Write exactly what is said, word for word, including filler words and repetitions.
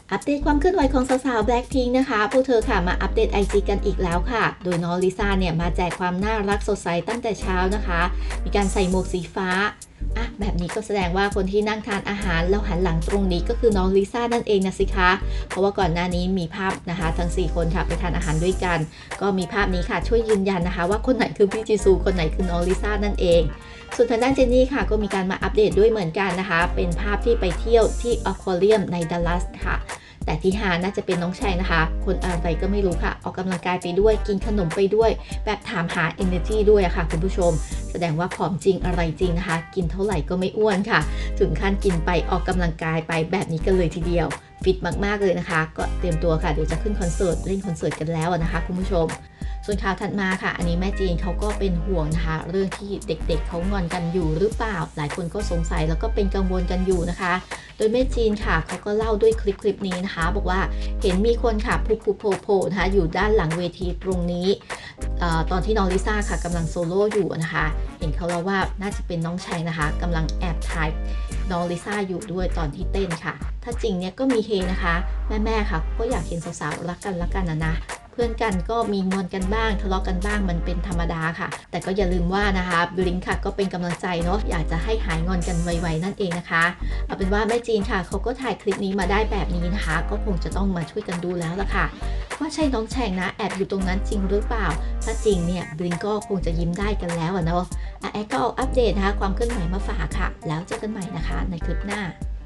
อัปเดตความเคลื่อนไหวของสาวๆ Blackpink นะคะพวกเธอค่ะมาอัปเดต ไอ จี กันอีกแล้วค่ะโดยน้องลิซ่าเนี่ยมาแจกความน่ารักสดใสตั้งแต่เช้านะคะมีการใส่หมวกสีฟ้าอ่ะแบบนี้ก็แสดงว่าคนที่นั่งทานอาหารแล้วหันหลังตรงนี้ก็คือน้องลิซ่านั่นเองนะสิคะเพราะว่าก่อนหน้านี้มีภาพนะคะทั้งสี่คนค่ะไปทานอาหารด้วยกันก็มีภาพนี้ค่ะช่วยยืนยันนะคะว่าคนไหนคือพี่จีซูคนไหนคือน้องลิซ่านั่นเองส่วนทางด้านเจนนี่ค่ะก็มีการมาอัปเดตด้วยเหมือนกันนะคะเป็นภาพที่ไปเที่ยวที่อควาเรียมในดัลลัสค่ะแต่ที่หาน่าจะเป็นน้องชายนะคะคนอะไรก็ไม่รู้ค่ะออกกำลังกายไปด้วยกินขนมไปด้วยแบบถามหา energy ด้วยอะค่ะคุณผู้ชมแสดงว่าผอมจริงอะไรจริงนะคะกินเท่าไหร่ก็ไม่อ้วนค่ะถึงขั้นกินไปออกกำลังกายไปแบบนี้กันเลยทีเดียวฟิตมากๆเลยนะคะก็เตรียมตัวค่ะเดี๋ยวจะขึ้นคอนเสิร์ตเล่นคอนเสิร์ตกันแล้วนะคะคุณผู้ชมส่วนข่าวถัดมาค่ะอันนี้แม่จีนเขาก็เป็นห่วงนะคะเรื่องที่เด็กๆ เ, เขางอนกันอยู่หรือเปล่าหลายคนก็สงสัยแล้วก็เป็นกังวลกันอยู่นะคะโดยแม่จีนค่ะเขาก็เล่าด้วยคลิปคลิปนี้นะคะบอกว่าเห็นมีคนค่ะพูพูโผโผนะคะอยู่ด้านหลังเวทีตรงนี้ตอนที่น้องลิซ่าค่ะกำลังโซโล่อยู่นะคะเห็นเขาเล่าว่าน่าจะเป็นน้องชายนะคะกำลังแอบถ่ายน้องลิซ่าอยู่ด้วยตอนที่เต้นค่ะถ้าจริงเนี่ยก็มีเฮนะคะแม่ๆค่ะก็อยากเห็นสาวๆรักกันรักกันนะนะเพื่อนกันก็มีงอนกันบ้างทะเลาะกันบ้างมันเป็นธรรมดาค่ะแต่ก็อย่าลืมว่านะคะบลิงค่ะก็เป็นกำลังใจเนาะอยากจะให้หายงอนกันไวๆนั่นเองนะคะเอาเป็นว่าแม่จีนค่ะเขาก็ถ่ายคลิปนี้มาได้แบบนี้นะคะก็คงจะต้องมาช่วยกันดูแล้วล่ะค่ะว่าใช่น้องแฉ่งนะแอบอยู่ตรงนั้นจริงหรือเปล่าถ้าจริงเนี่ยบลิงก็คงจะยิ้มได้กันแล้วอะเนาะแอดก็เอาอัปเดตนะคะความเคลื่อนไหวมาฝากค่ะแล้วเจอกันใหม่นะคะในคลิปหน้า